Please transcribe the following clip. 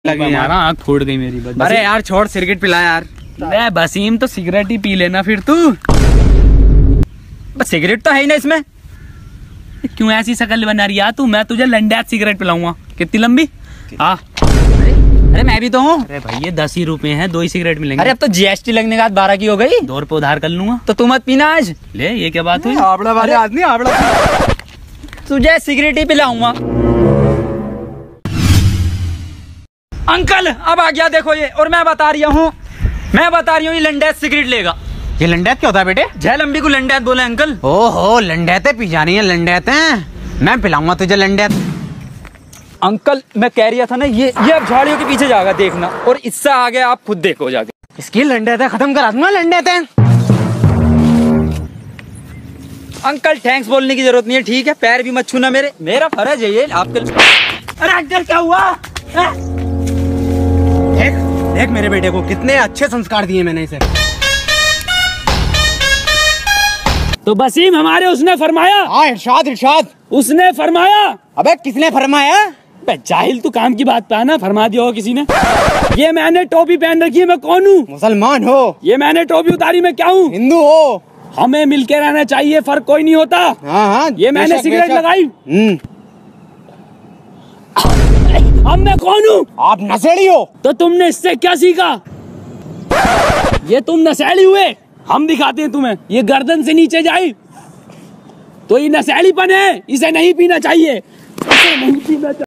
लगी यार, आँख फूट गई मेरी। बस अरे यार छोड़, सिगरेट पिला यार। मैं बसीम तो सिगरेट ही पी लेना फिर तू। बस सिगरेट तो है ही ना इसमें। क्यों ऐसी शकल बना रही है तू? मैं तुझे लंडेत सिगरेट पिलाऊंगा। कितनी लंबी? अरे मैं भी तो हूँ। अरे भाई ये 10 ही रुपए हैं, 2 ही सिगरेट मिलेंगे। अरे अब तो जीएसटी लगने के बाद 12 की हो गई। 2 रुपए उधार कर लूंगा। तो तू मत पीना आज। ले, ये क्या बात हुई? आंवला वाले आदमी, आंवला। तुझे सिगरेट ही पिलाऊंगा। अंकल अब आ गया देखो ये, और मैं बता रही हूँ ये लंडेत सिगरेट लेगा। ये लंडेत क्या होता है बेटे? जय लंबी को लंडेत बोले अंकल। ओहो, लंडेते पी जानी है लंडेते। मैं पिलाऊंगा तुझे लंडेत। अंकल मैं कह रहा था ना, ये अब झाड़ियों के पीछे जाएगा देखना, और इससे आगे आप खुद देखो जाके। इसकी लंडेते खत्म करा दूंगा लंडेते। अंकल थैंक्स बोलने की जरूरत नहीं है, ठीक है? पैर भी मत छूना मेरे, मेरा फर्ज है ये आपके। अरे अंकल क्या हुआ? देख देख मेरे बेटे को, कितने अच्छे संस्कार दिए मैंने इसे। तो बसीम हमारे उसने फरमाया। हाँ इरशाद इरशाद। उसने फरमाया। अबे किसने फरमाया? जाहिल तू काम की बात पे आना, फरमा दिया हो किसी ने। ये मैंने टोपी पहन रखी है, मैं कौन हूँ? मुसलमान हो। ये मैंने टोपी उतारी, मैं क्या हूँ? हिंदू हो। हमें मिलके रहना चाहिए, फर्क कोई नहीं होता। हाँ हाँ। ये मैंने सिगरेट लगाई। अब मैं कौन हूँ? आप नशेड़ी हो। तो तुमने इससे क्या सीखा? ये तुम नशेड़ी हुए, हम दिखाते हैं तुम्हें। ये गर्दन से नीचे जाए तो ये नशेड़ीपन है, इसे नहीं पीना चाहिए, इसे नहीं पीना चाहिए।